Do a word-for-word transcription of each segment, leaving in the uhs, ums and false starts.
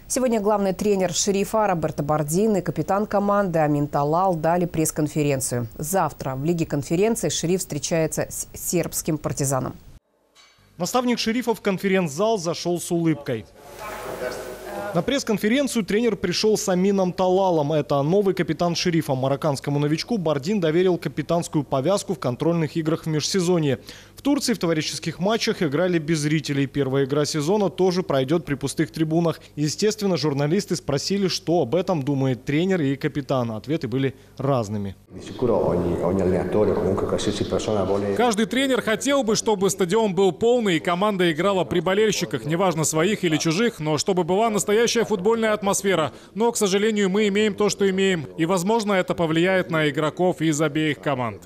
Сегодня главный тренер «Шерифа» Роберто Бардин и капитан команды Амин Талал дали пресс-конференцию. Завтра в Лиге конференции «Шериф» встречается с сербским «Партизаном». Наставник «Шерифа» в конференц-зал зашел с улыбкой. На пресс-конференцию тренер пришел с Амином Талалом. Это новый капитан «Шерифа». Марокканскому новичку Бардин доверил капитанскую повязку в контрольных играх в межсезонье. В Турции в товарищеских матчах играли без зрителей. Первая игра сезона тоже пройдет при пустых трибунах. Естественно, журналисты спросили, что об этом думает тренер и капитан. Ответы были разными. Каждый тренер хотел бы, чтобы стадион был полный и команда играла при болельщиках, неважно своих или чужих, но чтобы была настоящая футбольная атмосфера. Но, к сожалению, мы имеем то, что имеем. И, возможно, это повлияет на игроков из обеих команд.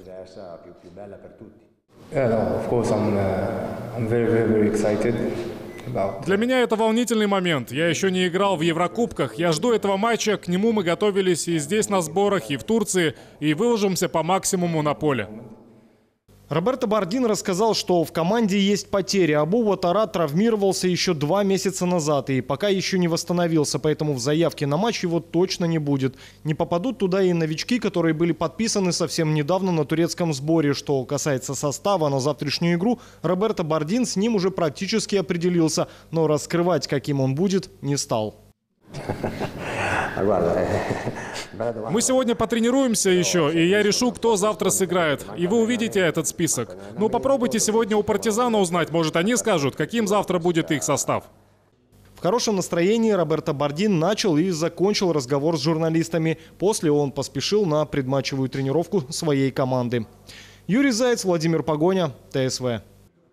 Для меня это волнительный момент. Я еще не играл в Еврокубках. Я жду этого матча. К нему мы готовились и здесь на сборах, и в Турции. И выложимся по максимуму на поле. Роберто Бардин рассказал, что в команде есть потери. Абу Ватара травмировался еще два месяца назад и пока еще не восстановился, поэтому в заявке на матч его точно не будет. Не попадут туда и новички, которые были подписаны совсем недавно на турецком сборе. Что касается состава на завтрашнюю игру, Роберто Бардин с ним уже практически определился, но раскрывать, каким он будет, не стал. Мы сегодня потренируемся еще, и я решу, кто завтра сыграет. И вы увидите этот список. Ну, попробуйте сегодня у «Партизана» узнать. Может, они скажут, каким завтра будет их состав. В хорошем настроении Роберто Бардин начал и закончил разговор с журналистами. После он поспешил на предматчевую тренировку своей команды. Юрий Заяц, Владимир Погоня, ТСВ.